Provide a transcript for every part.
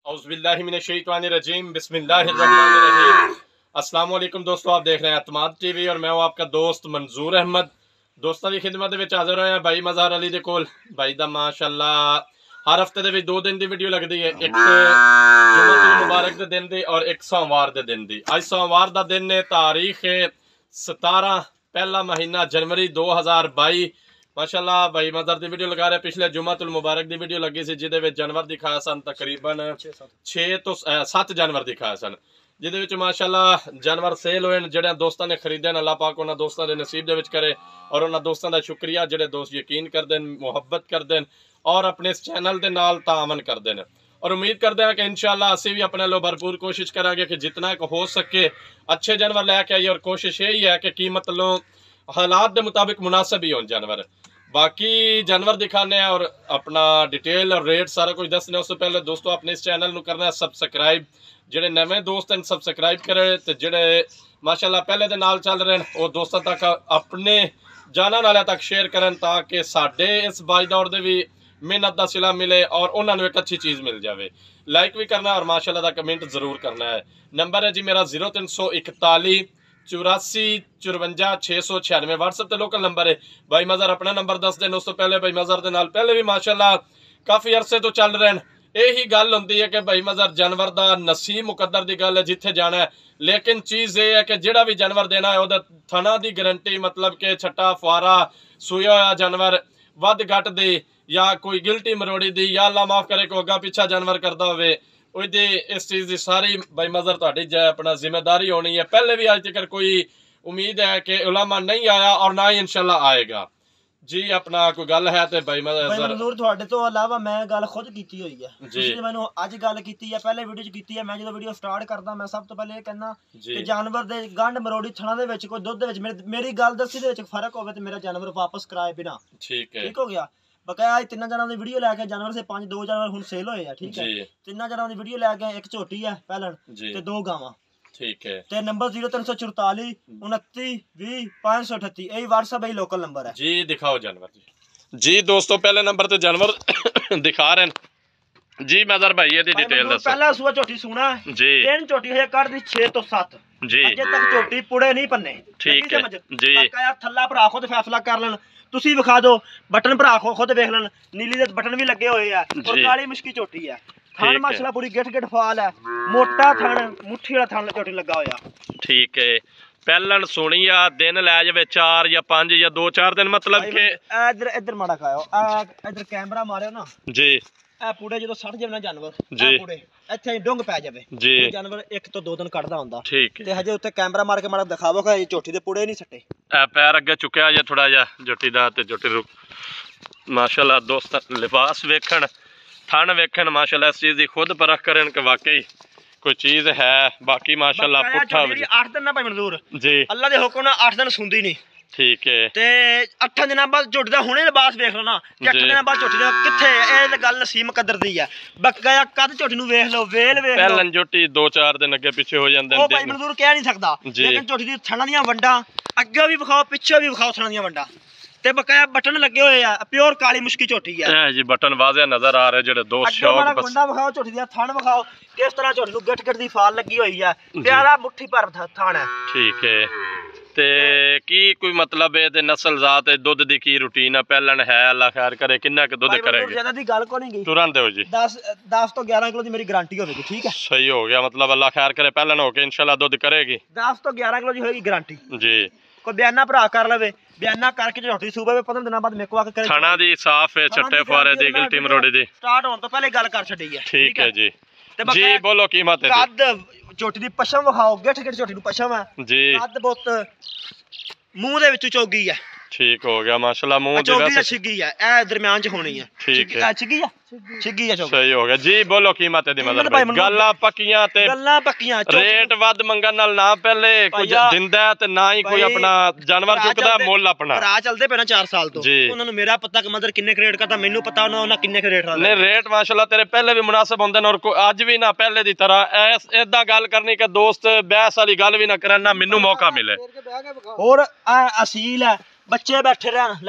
औज़ुबिल्लाहिमिनश्शैतानिर्रजीम बिस्मिल्लाहिर्रहमानिर्रहीम। अस्सलाम वालेकुम दोस्तों, आप देख रहे हैं अतमाद टीवी और मैं हूं आपका दोस्त मंजूर अहमद। दोस्तों की खिदमत विच हाज़िर होए भाई मज़हर अली दे कोल। भाई दा माशाअल्लाह हर हफ्ते दे विच 2 दिन दी वीडियो लगदी है, एक जुम्मतुल मुबारक दे दिन दी और एक सोमवार दे दिन दी। अज सोमवार दा दिन है, तारीख है 17 पहला महीना जनवरी 2022। माशाअल्लाह भाई मदर दी वीडियो लगा रहे। पिछले जुम्मतुल मुबारक दी वीडियो लगी सी जिहदे विच जानवर दिखाया सन, तकरीबन 6 तो 7 जानवर दिखाए सन, जिहदे विच माशाअल्लाह जानवर सेल होए। जिहड़े दोस्तां ने खरीदे न, अल्लाह पाक उन्हां दोस्तां दे नसीब दे विच करे और उन्हां दोस्तां दा शुक्रिया जिहड़े दोस्त यकीन करदे न, मुहब्बत करदे न और अपने इस चैनल दे नाल तावन करदे न। और उम्मीद करते हैं कि इंशाअल्लाह असीं भी अपने लो भरपूर कोशिश करांगे कि जितना हो सके अच्छे जानवर लैके आइए। और कोशिश यही है कि कीमत लो हालात के मुताबिक मुनासिब ही हो जानवर। बाकी जानवर दिखाने और अपना डिटेल और रेट सारा कुछ दसने। उससे पहले दोस्तों अपने इस चैनल को करना है सबसक्राइब। जेडे नवे दोस्त हैं सबसक्राइब करें, तो जेडे माशाल्लाह पहले दे नाल चल रहे हैं वो दोस्तों तक अपने जाना वाले तक शेयर करें, ताकि साडे इस भाई दौर दे भी मेहनत का सिला मिले और उन्होंने एक अच्छी चीज़ मिल जाए। लाइक भी करना और माशाल्लाह दा कमेंट जरूर करना है। नंबर है जी मेरा 0341 84 54 696। व्हाट्सएप ते लोकल नंबर है। भाई मज़हर अपना नंबर दस दें। उस तो पहले भाई मज़हर दे नाल पहले भी माशाल्लाह काफ़ी अरसे तो चल रहे हैं। यही गल होंदी है कि भाई मज़हर जानवर दा नसीब मुकद्दर दी गल है, जिथे जाना है। लेकिन चीज़ ये है कि जिहड़ा भी जानवर देना है उहदा थना दी गारंटी, मतलब कि छट्टा फुआरा सूया होया जानवर वध घट दे या कोई गिल्टी मरोड़ी दी या अल्लाह माफ़ करे कोई अग्गा पिछा जानवर करता होवे, इस चीज़ की सारी भाई मज़हर तुहाडी अपना जिम्मेदारी होनी है। पहले भी आज तक कोई उम्मीद है कि उलामा नहीं आया और ना ही इंशाल्लाह आएगा जी। अपना कोई गल है तो भाई मंजूर तुहाडे तो अलावा मैं गल खुद कीती हुई है। तुसीं मैनूं अज गल कीती है, पहले वीडियो च कीती है। मैं जो वीडियो स्टार्ट करदा मैं सब तो पहले ये कहना कि जानवर दे गंढ मरोड़ी थणा दे विच कोई दुध दे विच मेरी गल दसी दे विच फर्क होवे ते मेरा जानवर वापस कराए बिना ठीक है, ठीक हो गया। बकाया तिना जानवर की वीडियो लैके जानवर से 5-2 जानवर हुण सेल होए है, ठीक है। तिना जानवर की वीडियो लैके एक झोटी है पहलन ते 2 गावां, ठीक है। ते नंबर 0344 29 20 538 यही व्हाट्सएप है, लोकल नंबर है जी। दिखाओ जानवर जी। दोस्तों पहले नंबर ते जानवर दिखा रहे हैं जी। मज़हर भाई ये दी डिटेल दसो। पहला सुआ झोटी सुना जी, 3 झोटी है कर दी 6 तो 7 जी। अजे तक झोटी पुड़े नहीं पन्ने, ठीक है जी। बकाया थल्ला भरा खुद फैसला कर लेन। तुसी विखा दो बटन भरा खुद देख लेन, नीली दे बटन भी लगे हुए हैं और काली मुश्की झोटी है। थान माशाल्लाह पूरी गिट फाल है, मोटा थान मुट्ठी वाला थान झोटी लगा होया, ठीक है। पहलन सोनी आ दिन लै जावे 4 या 5 या 2-4 दिन, मतलब के इधर माड़ा खाओ इधर कैमरा मारियो ना जी। ए पूरे जो सड़ जावे ना जानवर जी, पूरे इत्थे डुंग पै जावे जी, जानवर 1 तो 2 दिन कटदा हुंदा, ठीक है। ते हजे उत्ते कैमरा मार के माड़ा दिखावो कि झोटी दे पूरे नहीं सट्टे। ए पैर अगे चुक्या जे थोड़ा जा झोटी दा ते झोटी रुक माशाल्लाह। दोस्त लिबास वेखण थन वेखण माशाल्लाह, इस चीज़ की खुद परख करें कि वाकई कोई चीज़ है। बाकी माशाल्लाह पुट्ठा 8 दिन ना भाई मंजूर जी, अल्लाह दे हुक्म नाल 8 दिन सुंदी नहीं, ठीक है। ते 8 दिनों बाद झोटी दा हुणे लिबास वेख लो ना कि 8 दिनों बाद झोटी दा किथे ए गल नसीब मुकद्दर दी है। बकाया कद झोटी नु वेख लो, वेल वेख लो, पहलन झोटी 2-4 दिन अगे पिछे हो जांदे ओ भाई मंजूर कह नहीं सकदा। लेकिन झोटी दी थणा दियां वंडा अगे भी विखाओ पिछे भी विखाओ, थणा दियां वंडा ते बकाया बटन लगे हुए हैं, प्योर काली मुश्की झोटी है जी। बटन वाज़े नजर आ रहे जेडे दोस्त शौक बस वंडा विखाओ, झोटी दा थण विखाओ किस तरह झोटी नु गट दी फाल लगी हुई है, प्यारा मुट्ठी भर थण है, ठीक है। ते की कोई मतलब है नस्ल जात दुध दी की रूटीन है पहलन है, अल्लाह खैर करे किन्ना के दुध करेगी? ज्यादा दी गल को नहीं गई, तुरंत हो जी 10 तो 11 किलो दी मेरी गारंटी होगी, ठीक है। सही हो गया, मतलब अल्लाह खैर करे पहलन हो के इंशाल्लाह दुध करेगी। 10 तो 11 किलो दी होगी गारंटी जी। कोई बयाना भरा कर लवे, बयाना करके झोटी सूबे 15 दिनों बाद मेरे को आके करे थाना दी साफ है, छट्टे फुआरे दी गिल्टी मरोड़ी दी स्टार्ट होने तो पहले गल कर छड़ी है, ठीक है जी। जी बोलो कीमत है? कद झोटी दी पशम विखाओ, गिठ झोटी नु पशम है जी, कद बुत मुंह दे विच चोगी है, ठीक हो गया माशाल्लाह। मुंह दे वैसे छिगी है, ए दरमियान च होनी है, ठीक है। छिगी है, छिगी है, सही हो गया जी। बोलो कीमत है दी मतलब भाई गल्ला पक्कियां ते गल्ला पक्कियां, रेट वध मंगन नाल ना पहले कुछ दिंदा ते ना ही कोई अपना जानवर चुकदा मुੱਲ अपना। भरा चलदे पे ना 4 साल तो उन्हां नु मेरा पता कि मदर किन्ने रेट करदा, मेनू पता उन्हां किन्ने रेट रखदा नहीं। रेट माशाल्लाह तेरे पहले भी मुनासिब होंदे न और अज भी ना पहले दी तरह ऐदा गल करनी कि दोस्त बहस वाली गल भी ना करन ना मेनू मौका मिले। और असील है बच्चे बैठे रहन लै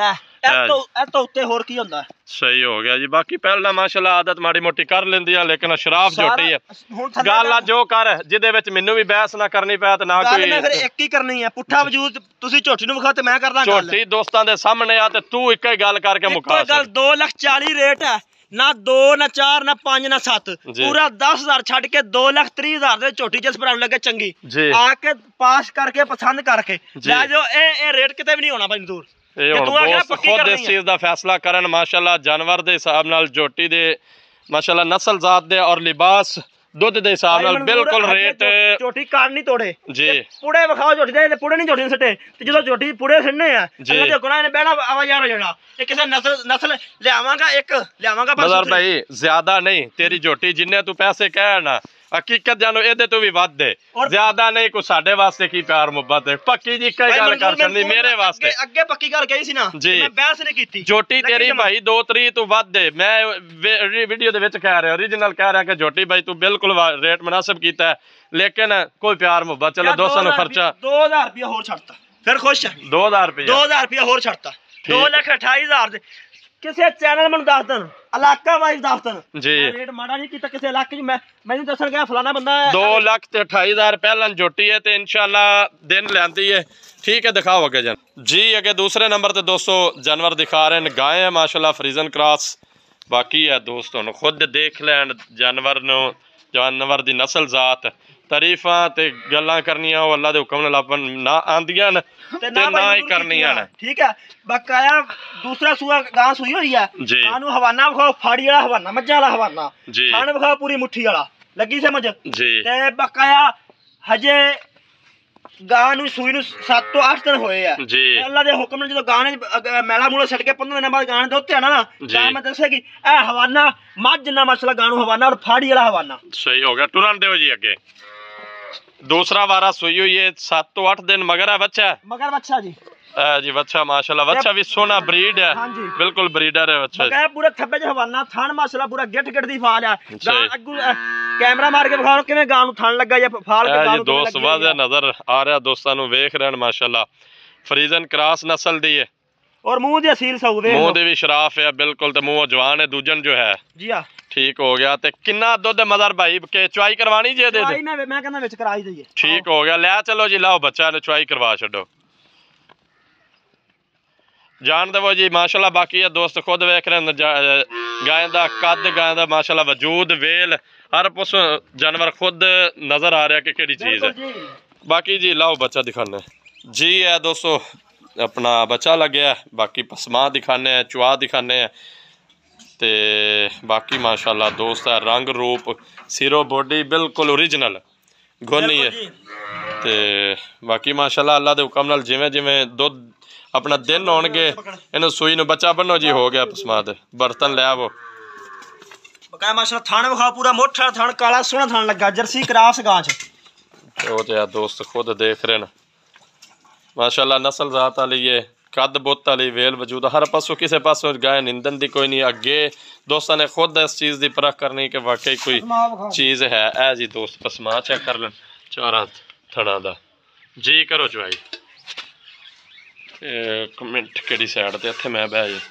ਇਹ ਤੋਂ ਉੱਤੇ ਹੋਰ ਕੀ ਹੁੰਦਾ। ਸਹੀ ਹੋ ਗਿਆ ਜੀ। ਬਾਕੀ ਪਹਿਲਾਂ ਮਾਸ਼ਾਅੱਲਾ ਆਦਤ ਮਾੜੀ ਮੋਟੀ ਕਰ ਲੈਂਦੀ ਆ, ਲੇਕਿਨ ਸ਼ਰਾਫ ਝੋਟੀ ਹੈ। ਗੱਲ ਆ ਜੋ ਕਰ ਜਿਹਦੇ ਵਿੱਚ ਮੈਨੂੰ ਵੀ ਬਹਿਸ ਨਾ ਕਰਨੀ ਪੈ ਤੇ ਨਾ ਕੋਈ। ਮੈਂ ਫਿਰ ਇੱਕ ਹੀ ਕਰਨੀ ਹੈ, ਪੁੱਠਾ ਵਜੂਦ ਤੁਸੀਂ ਝੋਟੀ ਨੂੰ ਵਿਖਾ ਤੇ ਮੈਂ ਕਰਦਾ ਗੱਲ। ਝੋਟੀ ਦੋਸਤਾਂ ਦੇ ਸਾਹਮਣੇ ਆ ਤੇ ਤੂੰ ਇੱਕ ਹੀ ਗੱਲ ਕਰਕੇ ਮੁਕਾ। ਗੱਲ 2,40,000 ਰੇਟ ਹੈ, ਨਾ 2 ਨਾ 4 ਨਾ 5 ਨਾ 7, ਪੂਰਾ 10,000 ਛੱਡ ਕੇ 2,30,000 ਦੇ ਝੋਟੀ ਜਿਸ ਭਰਾ ਨੂੰ ਲੱਗੇ ਚੰਗੀ ਆ ਕੇ ਪਾਸ ਕਰਕੇ ਪਸੰਦ ਕਰਕੇ ਲੈ ਜਾਓ। ਇਹ ਰੇਟ ਕਿਤੇ ਵੀ ਨਹੀਂ ਹੋਣਾ ਭਾਈ ਦੂਰ। ਖੁਦ ਇਸ ਚੀਜ਼ ਦਾ ਫੈਸਲਾ ਕਰਨ ਮਾਸ਼ਾਅੱਲਾ ਜਾਨਵਰ ਦੇ ਹਿਸਾਬ ਨਾਲ, ਝੋਟੀ ਦੇ ਮਾਸ਼ਾਅੱਲਾ ਨਸਲ ਜ਼ਾਤ ਦੇ ਔਰ ਲਿਬਾਸ ਦੁੱਧ ਦੇ ਹਿਸਾਬ ਨਾਲ ਬਿਲਕੁਲ ਰੇਟ। ਝੋਟੀ ਕਾਨ ਨਹੀਂ ਤੋੜੇ ਜੀ, ਪੁੜੇ ਵਿਖਾਓ ਝੋਟੀ ਦੇ, ਪੁੜੇ ਨਹੀਂ ਝੋਟੀ ਸੱਟੇ ਤੇ ਜਦੋਂ ਝੋਟੀ ਪੁੜੇ ਛੱਡਨੇ ਆ ਅੱਲਾ ਦੇ ਗੁਨਾਹ ਨੇ ਬਹਿਣਾ ਆਵਾਜ਼ਾਰ ਹੋ ਜਾਣਾ। ਤੇ ਕਿਸੇ ਨਸਲ ਲਿਆਵਾਂਗਾ ਬਸ ਭਾਈ ਜ਼ਿਆਦਾ ਨਹੀਂ। ਤੇਰੀ ਝੋਟੀ ਜਿੰਨੇ ਤੂੰ ਪੈਸੇ ਕਹਿ ਨਾ ਹਕੀਕਤ ਜਾਨੋ ਇਹਦੇ ਤੋਂ ਵੀ ਵੱਧ ਦੇ, ਜ਼ਿਆਦਾ ਨਹੀਂ। ਕੋਈ ਸਾਡੇ ਵਾਸਤੇ ਕੀ ਪਿਆਰ ਮੁਹੱਬਤ ਹੈ। ਪੱਕੀ ਜੀ ਕਈ ਗੱਲ ਕਰ ਛੱਡਣੀ ਮੇਰੇ ਵਾਸਤੇ। ਅੱਗੇ ਪੱਕੀ ਗੱਲ ਕਹੀ ਸੀ ਨਾ ਮੈਂ ਬਹਿਸ ਨਹੀਂ ਕੀਤੀ। ਝੋਟੀ ਤੇਰੀ ਭਾਈ 2-3 ਤੋਂ ਵੱਧ ਦੇ। ਮੈਂ ਵੀਡੀਓ ਦੇ ਵਿੱਚ ਕਹਿ ਰਿਹਾ, ਓਰੀਜਨਲ ਕਹਿ ਰਿਹਾ ਕਿ ਝੋਟੀ ਭਾਈ ਤੂੰ ਬਿਲਕੁਲ ਰੇਟ ਮੁਨਾਸਿਬ ਕੀਤਾ ਹੈ, ਲੇਕਿਨ ਕੋਈ ਪਿਆਰ ਮੁਹੱਬਤ। ਚਲੋ ਦੋਸਤਾਂ ਨੂੰ ਖਰਚਾ 2,000 ਰੁਪਇਆ ਹੋਰ ਛੱਡਤਾ, ਫਿਰ ਖੁਸ਼ ਹੈ। 2,000 ਰੁਪਇਆ ਹੋਰ ਛੱਡਤਾ, 2,28,000 ਦੇ। ਕਿਸੇ ਚੈਨਲ ਮੈਨੂੰ ਦੱਸ ਦੇਣ, ਇਲਾਕਾ ਵਾਈਜ਼ ਦੱਸ ਦੇਣ ਜੀ, ਰੇਟ ਮਾੜਾ ਨਹੀਂ ਕੀਤਾ ਕਿਸੇ ਇਲਾਕੇ 'ਚ। ਮੈਨੂੰ ਦੱਸਣ ਗਿਆ ਫਲਾਣਾ ਬੰਦਾ 2,28,000 ਪਹਿਲਾਂ ਝੋਟੀ ਹੈ ਤੇ ਇਨਸ਼ਾਅੱਲਾ ਦਿਨ ਲੈਂਦੀ ਹੈ। ठीक है, दिखाओ अगे जी। अगे दूसरे नंबर पे दोस्तों जानवर दिखा रहे हैं, गाय है माशाल्लाह फ्रीजन क्रॉस। बाकी है दोस्तों खुद देख लैन जानवर दी नस्ल जात। तारीफा ते गल्लां करनियां वो अल्लाह दे हुक्म नाल अपन ना आंदियां ते ना ही करनियां ने। ठीक है, बकाया दूसरा सूआ गां सूई हुई है जी। कानू हवाना विखाओ, फाड़ी वाला हवाना, मज्जा वाला हवाना जी। खान विखाओ पूरी मुट्ठी वाला, लगी समझ जी। ते बकाया हजे गां नूं सूई नूं 7 ਤੋਂ 8 दिन होए आ जी। अल्लाह दे हुक्म नाल जदों गां ने मैला मूला छड़ के 15 दिन बाद गां ने दुध ते आना ना, गां मैं दसेगी ए हवाना मझ ना मसला गां नूं हवाना और फाड़ी वाला हवाना। सही हो गया, टुरन दो जी। अगे दूसरा वारा सूई हुई है 7 ਤੋਂ 8 दिन मगर है बच्चा, मगर बच्चा जी जी। बच्चा माशाल्लाह, बच्चा भी सोना ब्रीड है, बिल्कुल ब्रीडर है बच्चा। मैं पूरा थब्बे च हवाना, थान माशाल्लाह पूरा गिट दी फाल है। गां अग्गू कैमरा मार के दिखाओ किवें गां नूं थान लगा या फाल के गां नूं दोस्त वाज़े नजर आ रहा दोस्तां नूं वेख रहे माशाल्लाह। फ्रीजन क्रॉस नस्ल दी है और मुंह दी असील सऊ दे, मुंह दी भी शराफ है बिल्कुल, ते मुंह जवान है। दूजन जो है जी हां ठीक हो गया। ते किन्ना दुध मदर भाई के चुआई करवानी जे दे चुआई मैं कहना विच कराई दईए। ठीक हो गया, ले चलो जी, लाओ बच्चा ने चुआई करवा छड्डो, जान दवो जी माशाल्लाह। बाकी है दोस्त खुद वेख रहे हैं गाय का कद, गाय का माशाल्लाह वजूद, वेल हर पस जानवर खुद नजर आ रहा है कि केड़ी चीज़ है। बाकी जी लाओ बच्चा दिखाने जी है दोस्तों, अपना बच्चा लगे है। बाकी पसमा दिखाने हैं, चुआ दिखाने हैं ते बाकी माशाल्लाह दोस्त है रंग रूप सिरो बॉडी बिल्कुल ओरिजिनल गोनी है। ते बाकी माशाल्लाह अल्लाह दे हुक्म नाल जिवें जिवें दुध अपना दिन होणगे इन्हूं सूई नूं बच्चा बनो जी। हो गया पसमाद, बर्तन ले आवो। बकाया माशाल्लाह थान विखाओ, पूरा मोटा थान, काला सोहना थान लगा, जर्सी क्रॉस गां च। वो तो दोस्त खुद देख रहे हैं माशाल्लाह, नस्ल जात वाली है, कद बुत वाली, वेल वजूद हर पासों किसी पासों गाय निंदन दी कोई नहीं। अगे दोस्तों ने खुद इस चीज़ की परख करनी कि वाकई कोई चीज़ है। ए जी दोस्त पसमा चेक कर लें चारा थना दा जी। करो चुआई एक मिनट केड़ी साइड ते इत्थे मैं बह जी।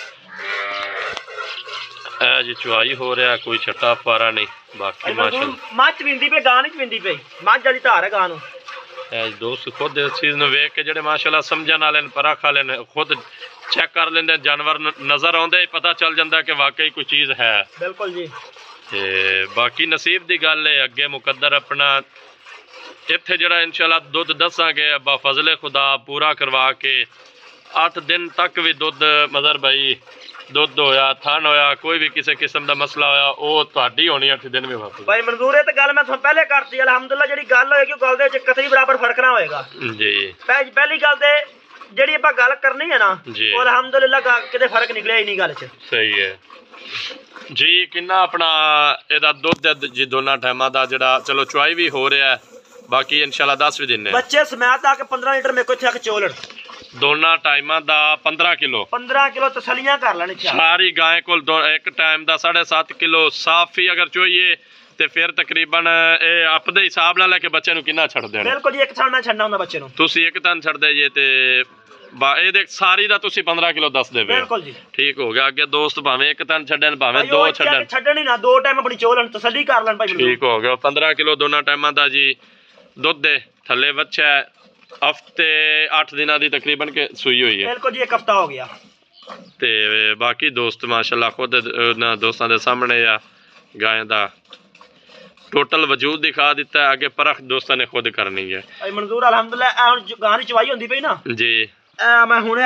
ए जी चुआई हो रहा, कोई छट्टा पारा नहीं। बाकी माशाल्लाह मझ विंदी पे, गां नहीं विंदी पे, मझ वाली धार है गां नूं। दोस्त खुद इस चीज़ नूं वेख के जेडे माशाल्लाह समझण वाले परख वाले खुद चेक कर लेंदे, जानवर नज़र आउंदे ही पता चल जांदा कि वाकई कोई चीज़ है। बिल्कुल जी। ते बाकी नसीब दी गल है, अगे मुकद्दर अपना इत्थे जड़ा इंशाल्लाह दुध दसांगे अब्बा फजले खुदा पूरा करवा के 8 दिन तक भी दुध मदर भाई दुध होया, थन होया, कोई भी किसी किस्म का मसला होया वो तुहाडी होनी 8 दिन में वापस। भाई मंजूर है, तो गल मैं पहले करती अलहमदुल्ला, जिहड़ी गल होएगी गल दे विच कतई बराबर फर्क ना होएगा जी। पहली गल ते जिहड़ी आपां गल करनी है ना वो अलहमदुल्ला किते फर्क निकलिया ही नहीं गल च। सही है जी। किन्ना अपना एदा दुध जी दोनों टाइमां दा जिहड़ा चलो चुआई भी हो रहा है, बाकी इंशाल्लाह 10 भी दिन है। बच्चे समेत आके 15 लीटर मेरे को इत्थे आके चोलण दोनों टाइमां दा 15 किलो तसलियां कर लेनी सारी गाय को। एक टाइम दा 7.5 किलो साफ ही अगर चोइए ते फिर तकरीबन अपने हिसाब नाल लेके बच्चे नूं किन्ना छड्ड देना। बिल्कुल जी, एक थान मैं छड्डना हुंदा बच्चे नूं। तुसीं एक थान छड्डदे जे ते ਇਹਦੇ ਸਾਰੀ ਦਾ ਤੁਸੀਂ 15 ਕਿਲੋ ਦੱਸਦੇ ਪਏ। ਬਿਲਕੁਲ ਜੀ ਠੀਕ ਹੋ ਗਿਆ। ਅੱਗੇ ਦੋਸਤ ਭਾਵੇਂ ਇੱਕ ਤਨ ਛੱਡਣ ਭਾਵੇਂ ਦੋ ਛੱਡਣ ਹੀ ਨਾ, 2 ਟਾਈਮ ਆਪਣੀ ਚੋ ਲੈਣ, ਤਸੱਲੀ ਕਰ ਲੈਣ ਭਾਈ। ਠੀਕ ਹੋ ਗਿਆ। 15 ਕਿਲੋ ਦੋਨਾਂ ਟਾਈਮਾਂ ਦਾ ਜੀ ਦੁੱਧ ਦੇ ਥੱਲੇ ਬੱਚਾ ਹਫਤੇ 8 ਦਿਨਾਂ ਦੀ ਤਕਰੀਬਨ ਕੇ ਸੂਈ ਹੋਈ ਹੈ। ਬਿਲਕੁਲ ਜੀ 1 ਹਫਤਾ ਹੋ ਗਿਆ। ਤੇ ਬਾਕੀ ਦੋਸਤ ਮਾਸ਼ਾਅੱਲਾ ਖੁਦ ਉਹਨਾਂ ਦੋਸਤਾਂ ਦੇ ਸਾਹਮਣੇ ਆ ਗਾਂ ਦਾ ਟੋਟਲ ਵਜੂਦ ਦਿਖਾ ਦਿੱਤਾ। ਅੱਗੇ ਪਰਖ ਦੋਸਤਾਂ ਨੇ ਖੁਦ ਕਰਨੀ ਹੈ। ਭਾਈ ਮਨਜ਼ੂਰ ਅਲਹਮਦੁਲਿਲਾ ਹੁਣ ਗਾਂ ਦੀ ਚਵਾਈ ਹੁੰਦੀ ਪਈ ਨਾ ਜੀ, ਮੈਂ ਹੁਣੇ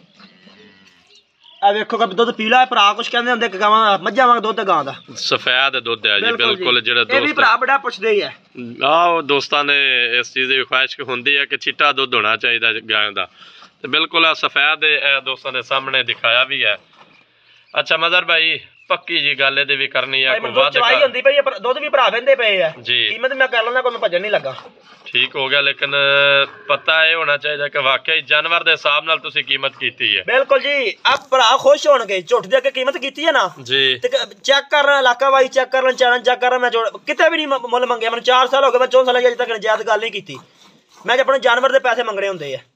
ਆ ਵੇਖੋ ਕਿ ਦੁੱਧ ਪੀਲਾ ਭਰਾ ਕੁਛ ਕਹਿੰਦੇ ਹੁੰਦੇ ਕਿ ਗਾਵਾਂ ਮੱਝਾਂ ਵਾਂਗ ਦੁੱਧ ਗਾਂ ਦਾ ਸਫੈਦ ਦੁੱਧ ਹੈ ਜੀ ਬਿਲਕੁਲ। ਜਿਹੜਾ ਦੋਸਤ ਇਹ ਵੀ ਭਰਾ ਬੜਾ ਪੁੱਛਦੇ ਹੀ ਹੈ। ਆਹ ਦੋਸਤਾਂ ਨੇ ਇਸ ਚੀਜ਼ ਦੀ ਖੁਆਇਸ਼ ਹੁੰਦੀ ਹੈ ਕਿ ਚਿੱਟਾ ਦੁੱਧ ਹੋਣਾ ਚਾਹੀਦਾ ਗਾਂ ਦਾ, ਤੇ ਬਿਲਕੁਲ ਆ ਸਫੈਦ ਦੋਸਤਾਂ ਦੇ ਸਾਹਮਣੇ ਦਿਖਾਇਆ ਵੀ ਹੈ। ਅੱਛਾ ਮਜ਼ਰ ਭਾਈ ਪੱਕੀ ਜੀ ਗੱਲ ਇਹਦੇ ਵੀ ਕਰਨੀ ਹੈ। ਕੋਈ ਵਾਅਦਾ ਚਵਾਈ ਹੁੰਦੀ ਪਈ ਦੁੱਧ ਵੀ ਭਰਾ ਵੰਦੇ ਪਏ ਆ ਜੀ। ਕੀਮਤ ਮੈਂ ਕਰ ਲੈਣਾ, ਕੋਈ ਮੈਂ ਭੱਜਣ ਨਹੀਂ ਲੱਗਾ। ਠੀਕ ਹੋ ਗਿਆ। ਲੇਕਿਨ ਪਤਾ ਇਹ ਹੋਣਾ ਚਾਹੀਦਾ ਕਿ ਵਾਕਈ ਜਾਨਵਰ ਦੇ ਹਿਸਾਬ ਨਾਲ ਤੁਸੀਂ ਕੀਮਤ ਕੀਤੀ ਹੈ। ਬਿਲਕੁਲ ਜੀ। ਆਪ ਭਰਾ ਖੁਸ਼ ਹੋਣਗੇ। ਝੁੱਟ ਦੇ ਕੇ ਕੀਮਤ ਕੀਤੀ ਹੈ ਨਾ ਜੀ, ਤੇ ਚੈੱਕ ਕਰ ਇਲਾਕਾ ਵਾਈ ਚੈੱਕ ਕਰ ਲੈਣ, ਚੈਨਲ ਚੈੱਕ ਕਰ। ਮੈਂ ਕਿਤੇ ਵੀ ਨਹੀਂ ਮੁੱਲ ਮੰਗਿਆ। ਮੈਨੂੰ 4 ਸਾਲ ਹੋ ਗਏ, ਮੈਂ 4 ਸਾਲਾਂ ਅਜੇ ਤੱਕ ਨਜਾਇਜ਼ ਗੱਲ ਨਹੀਂ ਕੀਤੀ। ਮੈਂ ਆਪਣੇ ਜਾਨਵਰ ਦੇ ਪੈਸੇ ਮੰਗਣੇ ਹੁੰਦੇ ਆ।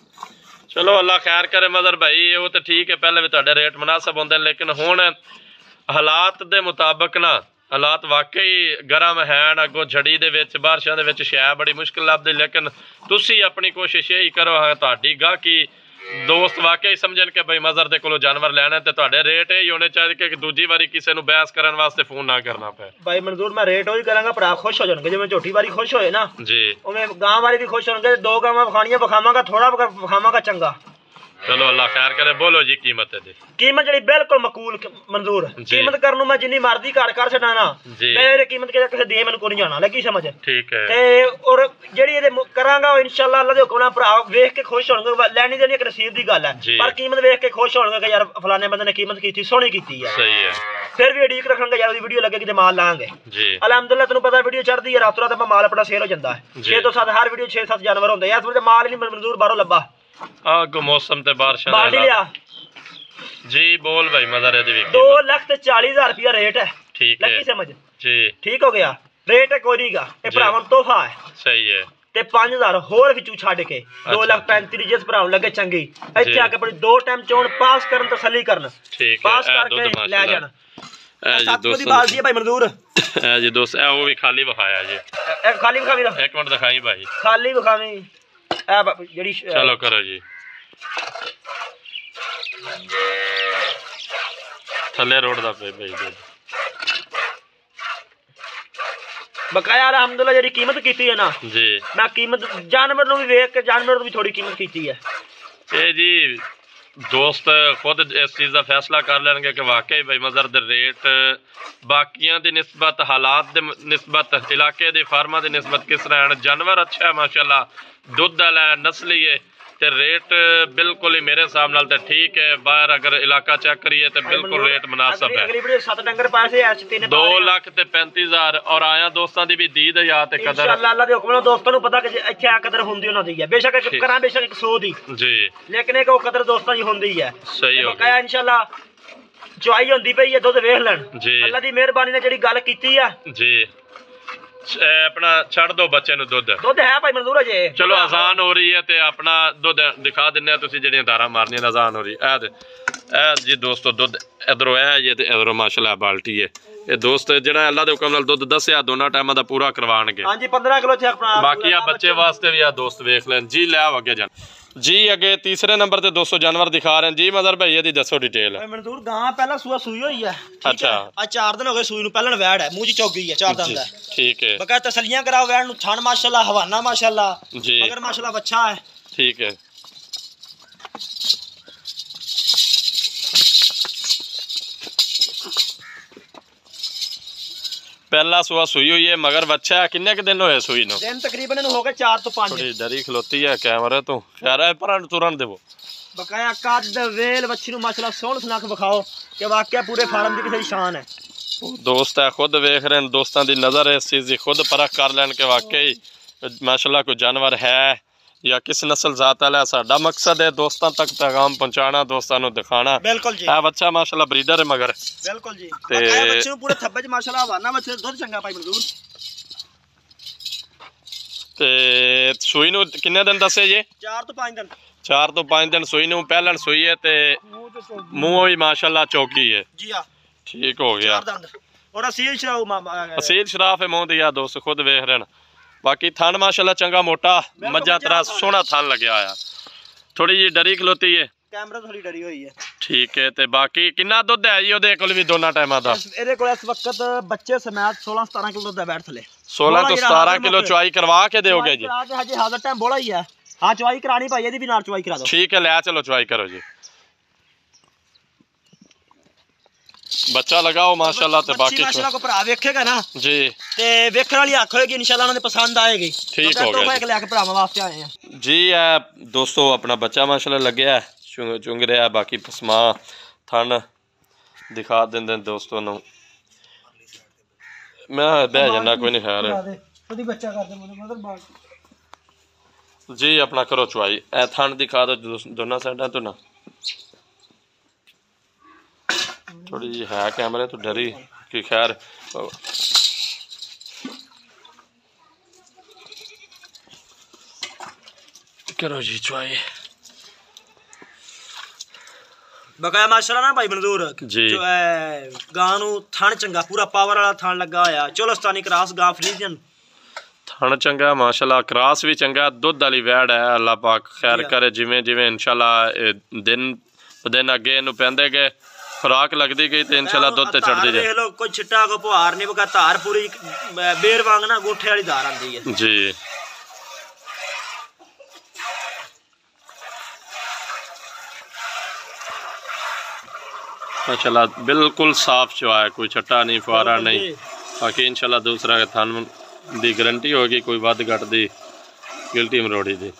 ਚਲੋ ਅੱਲਾ ਖੈਰ ਕਰੇ ਮਜ਼ਰ ਭਾਈ। ਉਹ ਤਾਂ ਠੀਕ ਹੈ, ਪਹਿਲੇ ਵੀ ਤੁਹਾਡੇ ਰੇਟ ਮੁਨਾਸਬ ਹੁੰਦੇ ਨੇ, ਲੇਕਿਨ ਹੁਣ ਹਾਲਾਤ ਦੇ ਮੁਤਾਬਕ ਨਾ ਹਾਲਾਤ ਵਾਕਈ ਗਰਮ ਹਨ। ਅੱਗੋਂ ਝੜੀ ਦੇ ਵਿੱਚ ਬਾਰਿਸ਼ਾਂ ਦੇ ਵਿੱਚ ਸ਼ੈ ਬੜੀ ਮੁਸ਼ਕਿਲ ਲੱਭਦੀ, ਲੇਕਿਨ ਤੁਸੀਂ ਆਪਣੀ ਕੋਸ਼ਿਸ਼ ਇਹੀ ਕਰੋ ਹਾਂ ਤੁਹਾਡੀ ਗਾਹਕੀ ਦੋਸਤ ਵਾਕਈ ਸਮਝਣ ਕਿ ਬਈ ਮਜ਼ਰ ਦੇ ਕੋਲੋਂ ਜਾਨਵਰ ਲੈਣਾ ਤੇ ਤੁਹਾਡੇ ਰੇਟ ਇਹ ਹੀ ਹੋਣੇ ਚਾਹੀਦੇ ਕਿ ਦੂਜੀ ਵਾਰੀ ਕਿਸੇ ਨੂੰ ਬਹਿਸ ਕਰਨ ਵਾਸਤੇ ਫੋਨ ਨਾ ਕਰਨਾ ਪਏ। ਭਾਈ ਮਨਜ਼ੂਰ ਮੈਂ ਰੇਟ ਉਹੀ ਕਰਾਂਗਾ ਭਰਾ ਖੁਸ਼ ਹੋ ਜਾਣਗੇ। ਜਿਵੇਂ ਝੋਟੀ ਵਾਰੀ ਖੁਸ਼ ਹੋਏ ਨਾ ਜੀ, ਉਵੇਂ ਗਾਂ ਵਾਲੇ ਵੀ ਖੁਸ਼ ਹੋਣਗੇ। 2 ਗਾਵਾਂ ਵਿਖਾਣੀਆਂ ਵਿਖਾਵਾਂਗਾ, ਥੋੜਾ ਵਿਖਾਵਾਂਗਾ ਚੰਗਾ। चलो अल्लाह खैर करे। बोलो जी कीमत है कीमत जी बिल्कुल मकूल मंजूर। कीमत करनू मैं जिन्नी मर्जी घट कर छड़ा ना, मेरे कीमत किसे दे मैनू कोई नहीं जाना लगी समझ। ठीक है। ते और जेड़ी ये करांगा इंशाल्लाह अल्लाह दे हुक्म नाल भरा वेख के खुश होणगे। लैनी देनी एक नसीब दी गल है, पर कीमत वेख के खुश होणगे कि यार फलाने बंदे ने कीमत कीती सोहनी कीती है। सही है। फिर भी उड़ीक रखणगे यार वीडियो लगे कि माल लांगे जी। अल्हम्दुलिल्लाह तैनू पता वीडियो चढ़दी है रातों रात माल अपना सेल हो जांदा है। 6 तो 7 हर वीडियो 6-7 जानवर होंदे यार। इस वे माल नहीं मंजूर बाहरों लब्बा आगो मौसम ते बारिशां बाल्टी लिया जी। बोल भाई मज़र है 2,40,000 रुपया रेट है। ठीक है, लगी समझ जी। ठीक हो गया। रेट है कोई नहीं गा, ये भरावां तोहफा है। सही है। ते 5,000 होर विचों छड्ड के 2,35,000 जिस भरावां लगे चंगी इत्थे आके अपनी 2 टाइम चोण पास करन तसल्ली करन। ठीक है, पास करके ले जान। जी दोस्त बाल दी भाई मंजूर है जी दोस्त। वो भी खाली विखाया जी। खाली विखावी एक मिनट दिखाई भाई, खाली विखावी जड़ी। चलो करो जी। थले रोड दा पे भाई बकाया अल्हम्दुलिल्लाह जेडी कीमत कीती है ना जी। मैं कीमत जानवर नु भी वेख के जानवर नु भी थोड़ी कीमत कीती है। ए जी दोस्त खुद इस चीज़ का फैसला कर लेंगे कि वाकई भाई मज़र दे रेट बाकियां दी निस्बत हालात दे निस्बत इलाके दे फार्मा दी निस्बत किस तरह है। जानवर अच्छा है माशाल्लाह, दुध वाला है, नस्ली है, ते रेट बिल्कुल ही मेरे हिसाब नाल ते ठीक है। बाहर अगर इलाका चेक करिए तो बिल्कुल रेट मुनासिब है। 2,35,000 और आया दोस्तों की भी दीद या ते कदर इंशाअल्लाह अल्लाह दे हुक्म नाल दोस्तों नु पता कि इत्थे आ कदर हुंदी उन्हां दी है। बेशक करा बेशक 100 दी जी, लेकिन एक वो कदर दोस्तों दी हुंदी है। सही हो गया। इंशाअल्लाह चवाई हुंदी पई है, दुध वेख लैन जी। अल्लाह दी मेहरबानी ने जेड़ी गल कीती है जी। अपना छड़ दो बच्चे नु दुध है भाई मंजूर है। चलो आसान हो रही है ते अपना दुध दिखा दिन्ने तुसी जेड़ियां धारा मारनियां आसान हो रही है जी दोस्तों। दुध इधरों है ये ते इधरों माशाल्लाह बाल्टी है। ये दोस्त जेड़ा अल्लाह दे हुक्म नाल दुध दस्या दोनों टाइमां दा पूरा करवाणगे। हां जी 15 किलो थे अपना। बाकी आ बच्चे वास्ते भी आ दोस्त देख लें जी। ले आओ आगे जान जी। अगे तीसरे नंबर ते 200 जानवर दिखा रहे हैं जी। मज़र भाई ये दसो डिटेल मंजूर। गां पहला सूआ सूई हुई है। अच्छा आज 4 दिन हो गए सूई नु। पहलन वैड़ है, मुंह च चौक गई है, 4 दिन दा। ठीक है। बका तसलियां कराओ वैड़ नु। थान माशाल्लाह, हवाना माशाल्लाह जी, मगर माशाल्लाह अच्छा है। ठीक है। पहला सुआ सूई हुई है मगर बच्चा है। किन्ने के दिन होए सूई नु? दिन तकरीबन हो गए 4 तो 5। थोड़ी डरी खलोती है कैमरे तो। खैर है पर तुरन देवो बकाया कद वेल बच्ची नु माशाल्लाह सोहन सुनख दिखाओ कि वाकई पूरे फार्म दी किसी शान है। दोस्त है खुद वेख रहे हैं, दोस्तों की नज़र इस चीज़ की खुद परख कर लैन के वाकई माशाल्लाह कोई जानवर है या किस नस्ल जात वाला। साडा मकसद है दोस्तों तक पैगाम पहुंचाना, दोस्तों को दिखाना। बिल्कुल जी। है बच्चा माशाल्लाह ब्रीडर है मगर बिल्कुल जी। ते बच्चे पूरे थब्बे च माशाल्लाह हवाना बच्चे दुध चंगा पाई मंजूर। ते सूई नु किन्ने दिन दसे जी? 4 तो 5 दिन। 4 तो 5 दिन सूई नूं पहलन सूई है ते मुंह भी माशाल्लाह चौकी है जी हां ठीक हो गया और असील शराफ है मुंह दिया दोस्त खुद वेख रहे बाकी थान माशाल्लाह चंगा मोटा मज्जा तरह सोहना थान लग्या आया थोड़ी जी डरी खलोती है कैमरा थोड़ी डरी हुई है ठीक है ते बाकी कितना दुध है जी ओदे कोल भी दोना टाइमां दा एदे कोल इस वक्त बच्चे समेत 16 17 किलो दुध है बैठ थले 16 तो 17 किलो चवाई करवा के दोगे जी हां जी हां टाइम बोला ही है हां चवाई करानी भाई एदी भी नाल चवाई करा दो ठीक है ले चलो चवाई करो जी बच्चा लगाओ माशाल्लाह ते बाकी माशाल्लाह को भरा वेखेगा ना जी ते वेखण वाली आंख होएगी इंशाल्लाह उन्हें पसंद आएगी ठीक हो गया तो लेके भरावां वास्ते आए हैं जी दोस्तों अपना बच्चा माशाल्लाह लग गया है चुंग रहा है बाकी पसमा थन दिखा देंदे दोस्तों नु मैं बह जाना कोई नहीं खैर बच्चा कर दे मतलब जी अपना करो चुआई ए थन दिखा दो दोनों साइडा तो ना थोड़ी जी है कैमरे तो डरी कि खैर करो जी चुआई बकाया माशाल्लाह ना भाई मंजूर जी जो गां नु थन चंगा पूरा पावर वाला थन लगा होया चोलस्तानी क्रॉस गां फ्रीजियन थन चंगा माशाल्लाह क्रॉस भी चंगा दुध वाली वैड़ है अल्लाह पाक खैर करे जिवें जिवें इंशाल्लाह दिन अगे नु पेंदे गए खुराक लगती गई तो इंशाल्लाह दुध ते चढ़ जाए लो कोई छिट्टा को पुहार नहीं बका धार पूरी बेर वांग ना गोठे वाली धार आंदी है जी माशाल्लाह बिल्कुल साफ चवा है कोई छट्टा नहीं फुआरा नहीं बाकी इंशाल्लाह दूसरा थान दी गारंटी होगी कोई वध घट दी गिल्टी मरोड़ी दी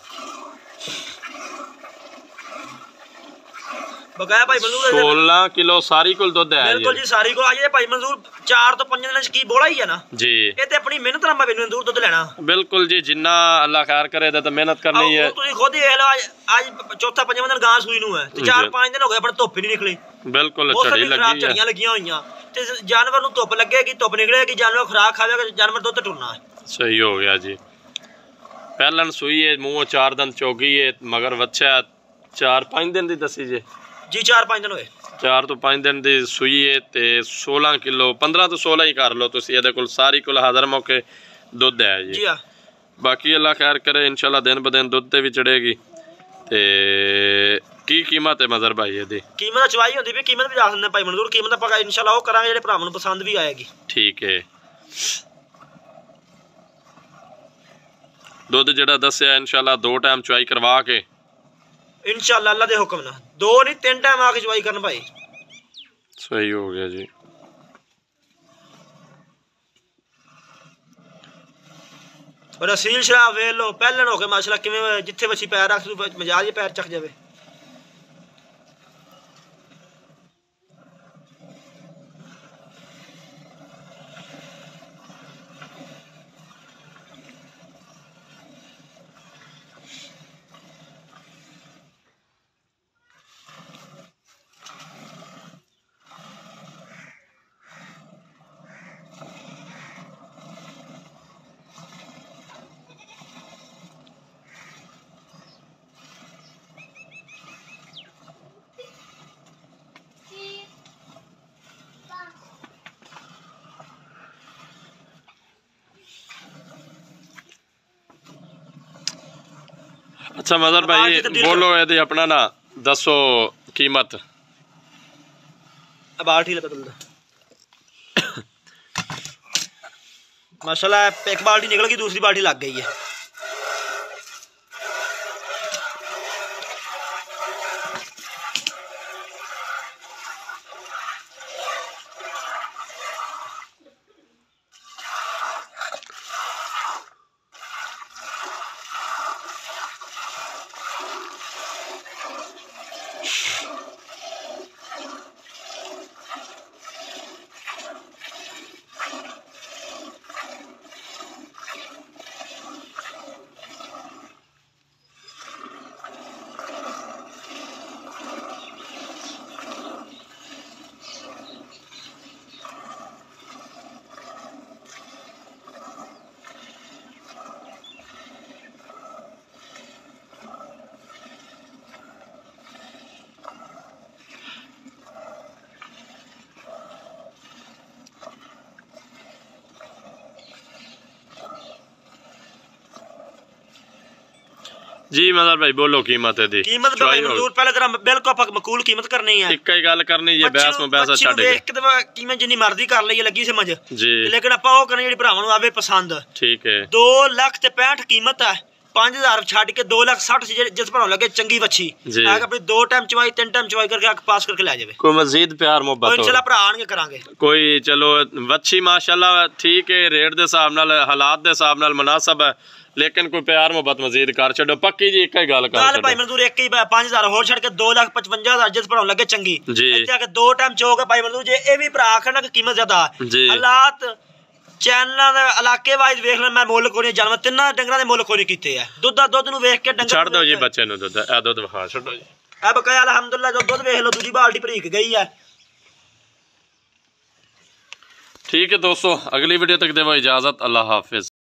बकाया भाई मंजूर 16 किलो सारी कुल दुध है बिल्कुल जी सारी को आइए भाई मंजूर 4 तो 5 दिन की बोला ही है ना जी ये ते अपनी मेहनत नाल भाई मंजूर दुध लेना बिल्कुल जी जिन्ना अल्लाह खैर करे तो मेहनत करनी है तुसी खुद ही ले लो आज चौथा पंजवां दिन गां सूई नु है ते 4-5 दिन हो गए अपन धुप ही नहीं निकली बिल्कुल झड़ी लगी है झड़ियां लगियां होईयां ते जानवर नु धुप लगेगी धुप निकलेगी जानवर खुराक खावेगा जानवर दुध टुरना है सही हो गया जी पहलन सूई है मुंह 4 दिन चोगी है मगर बच्चा 4-5 दिन दी दसी जी जी 4-5 दिन होए 4 तो 5 दिन दी सूई है ते 16 किलो 15 तो 16 ही कर लो तुसी ਇਹਦੇ ਕੋਲ ਸਾਰੀ ਕੋਲ ਹਾਜ਼ਰ ਮੌਕੇ ਦੁੱਧ ਹੈ ਜੀ ਹਾਂ ਬਾਕੀ ਅੱਲਾ ਖੈਰ ਕਰੇ ਇਨਸ਼ਾਅੱਲਾ ਦਿਨ ਬ ਦਿਨ ਦੁੱਧ ਤੇ ਵੀ ਚੜੇਗੀ ਤੇ ਕੀ ਕੀਮਤ ਹੈ ਮਜ਼ਰ ਭਾਈ ਇਹਦੀ ਕੀਮਤ ਚਵਾਈ ਹੁੰਦੀ ਵੀ ਕੀਮਤ ਵੀ ਜਾ ਸਕਦੇ ਭਾਈ ਮਨਜ਼ੂਰ ਕੀਮਤ ਆਪਾਂ ਇਨਸ਼ਾਅੱਲਾ ਉਹ ਕਰਾਂਗੇ ਜਿਹੜੇ ਭਰਾਵਾਂ ਨੂੰ ਪਸੰਦ ਵੀ ਆਏਗੀ ਠੀਕ ਹੈ ਦੁੱਧ ਜਿਹੜਾ ਦੱਸਿਆ ਇਨਸ਼ਾਅੱਲਾ 2 ਟਾਈਮ ਚਵਾਈ ਕਰਵਾ ਕੇ इंशाअल्लाह अल्लाह दे हुक्म ना 2 नहीं 3 टाइम आके चवाई करन भाई सही हो गया जी और असील शराब वे लो पहले हो के माशाल्लाह किवें जिथे बच्ची पैर रख तू मजाज ही पैर चक जावे अच्छा मजर भाई बोलो यदि अपना ना दसो कीमत बाल्टी माशाल्लाह एक बाल्टी निकल गई दूसरी बाल्टी लग गई है जी मजहर भाई बोलो कीमत है दी कीमत भाई मंजूर पहले तेरा बिल्कुल आप मकूल कीमत करनी है एक ही गल करनी है बहस में बहस छੱਡ के एक दफा कीमत जिन्नी मर्जी कर लईए लगी समझ जी लेकिन ਆਪਾਂ ਉਹ ਕਰਨੀ ਜਿਹੜੀ ਭਰਾਵਾਂ ਨੂੰ ਆਵੇ ਪਸੰਦ ठीक है 2,65,000 कीमत है 5,000 छੱਡ के 2,60,000 जिस भराव लगे चंगी वच्छी आके अपनी 2 टाइम चवाई 3 टाइम चवाई करके आके पास करके ले जावे कोई मजीद प्यार मोहब्बत इंशाल्लाह भरा आਣਗੇ करांगे कोई चलो वच्छी माशाल्लाह ठीक है रेट दे हिसाब नाल हालात दे हिसाब नाल मुनासिब है लेकिन कोई प्यार मोहब्बत मजीद कर छो पक्की जी एक ही गल कर भाई मंजूर एक ही 5,000 होर छड़ के 2,55,000 जिस भराव लगे चंगी इत्थे आके 2 टाइम चोग भाई मंजूर जे ए भी भरा आखना कि कीमत ज्यादा हालात चैनल दे इलाके वाइज वेख ले मैं मुल कोई जानवर तिन्ना डंगरां दे मुल कोई कीते है दुध नु वेख के डंगर छड़ दो जी बच्चे नु दुध ए दुध विखा छड्डो जी ए बकाया अल्हम्दुलिल्लाह जो दुध वेख लो दूजी बाल्टी भरीक गई है ठीक है दोस्तों अगली वीडियो तक देवो इजाजत अल्लाह हाफिज।